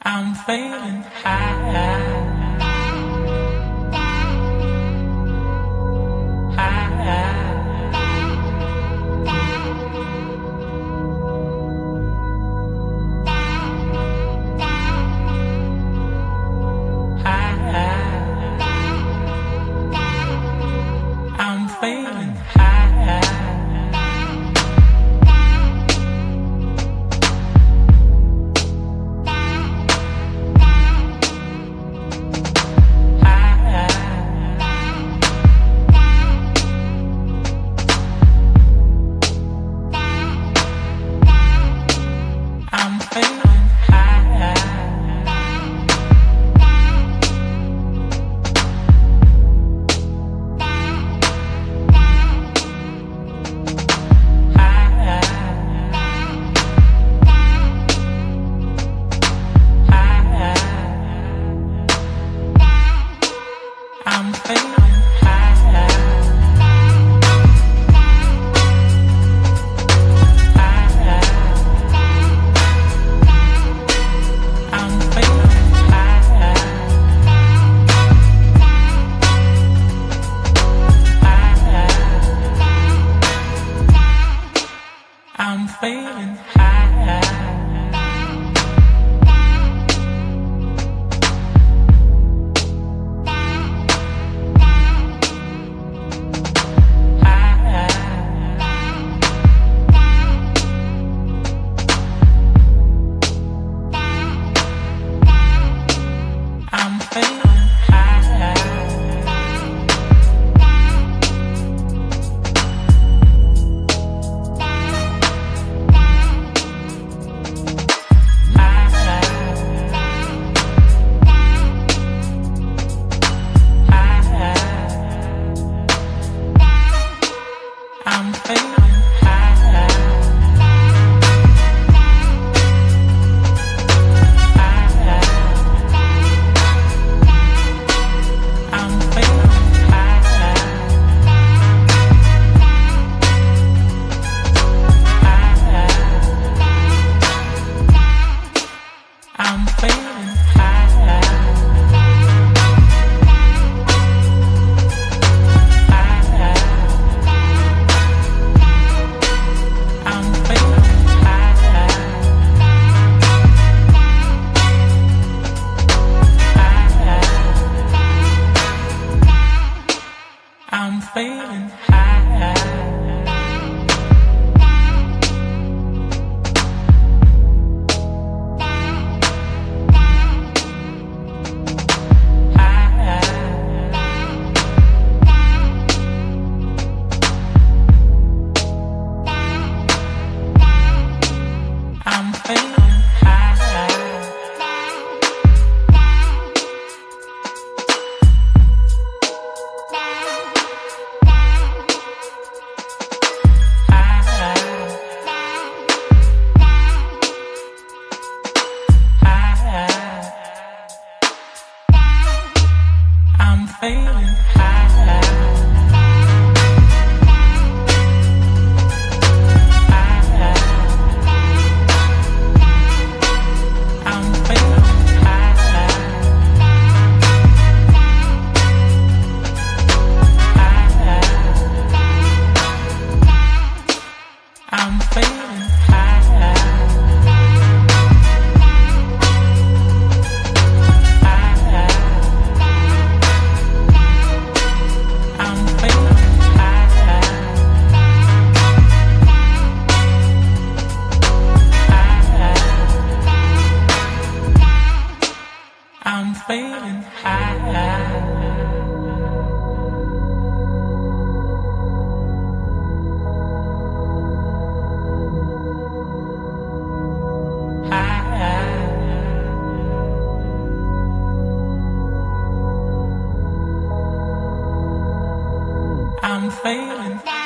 I'm feeling high. I'm feeling high. I'm feeling high. I'm feeling high. I'm feeling high. I'm feeling high. I'm feeling high. I'm feeling high. I'm feeling high. I'm feeling high. I'm feeling high. I'm feeling high. I'm feeling high. I'm feeling high. I'm feeling high. I'm feeling high. I'm feeling high. I'm feeling high. I'm feeling